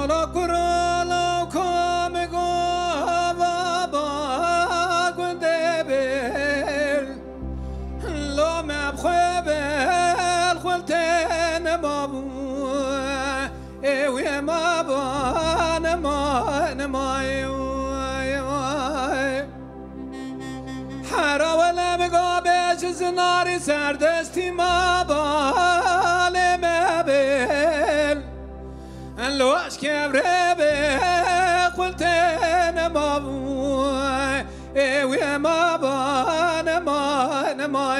لولا كرالا كامغا بابا قندبل لو مبخبل خلتن بابو ويا ما بان ما حرا ولا مقابش زناري سردستي ما بال مبل لو اشكب ربي قلت انا بابو ويا ما بان ما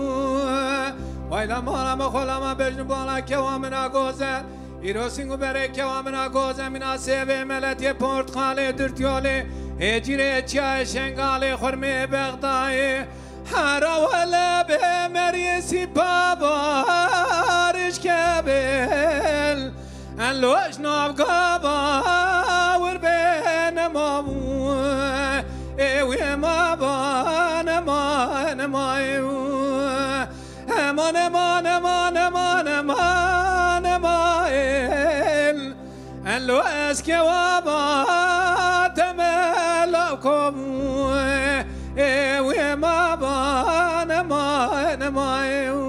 ويلا ما خلا ما بجن بالا كوامنا غوزه ایراسینگو بره که وامنا گوزمینا سیوه ملتی پرتقاله درتیاله اجیره چای شنگاله خرمه بغدای حرا ولا به مریسی بابارش کبل انلوش نافقابا ور بین مامو اوی ما بان ما لو اسكي وابا تملكم وما بان ما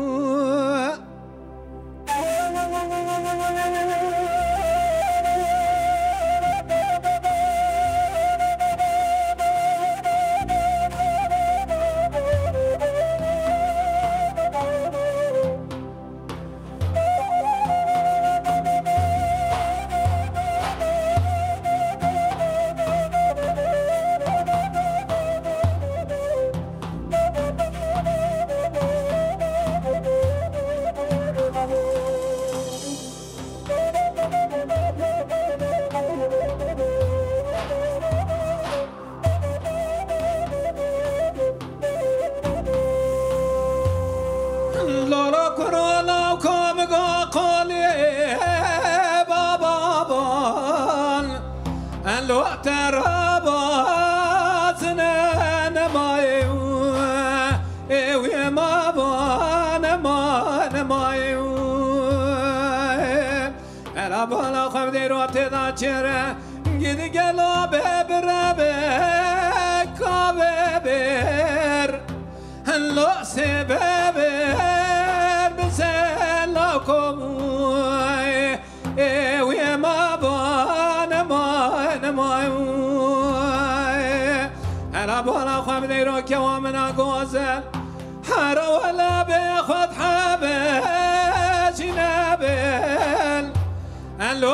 لو ترابات نماي وما بان ما انا بالا خبدي روت ذاكره جد قلو ببربه كاببر لو سببر بسلكم وما بان انا بالا خبدي رو كوامنا غوزه حرا ولا بخد حبش نبل لو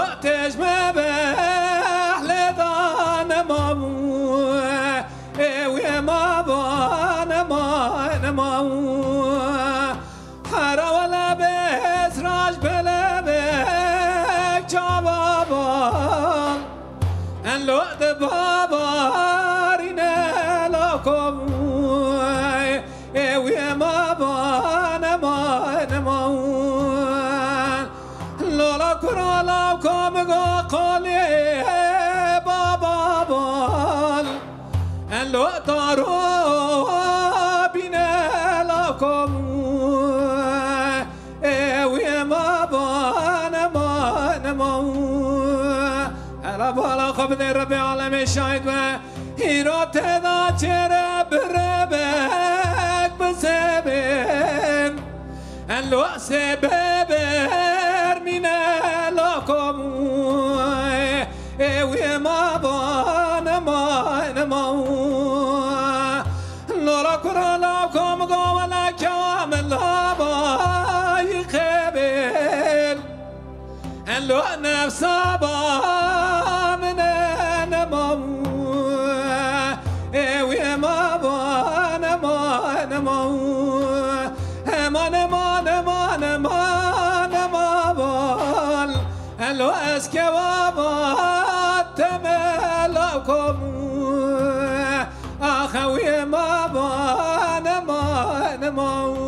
تجمع لدان مامو وما بان مامو حرا ولا بسراج بلبك جوابان لو دبابارين لكم وما بان ما لولا كرالكم قولي بابا بال لو دارو بين لكم وما بان ما انا بالا خبد رب العالمين شاهد هيرو تدا چرب ربك بسبن لو سببر من لكم وما بان ما لولا كرالكم قولا كامل ما يقبل لو نفسه من نمو وما بان ما بال لو اسكي وابات تملكم اخوي ما بان ما